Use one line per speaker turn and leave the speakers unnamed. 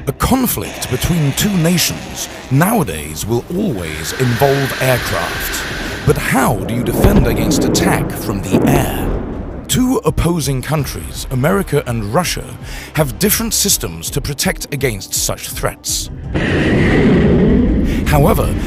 A conflict between two nations nowadays will always involve aircraft. But how do you defend against attack from the air? Two opposing countries, America and Russia, have different systems to protect against such threats. However,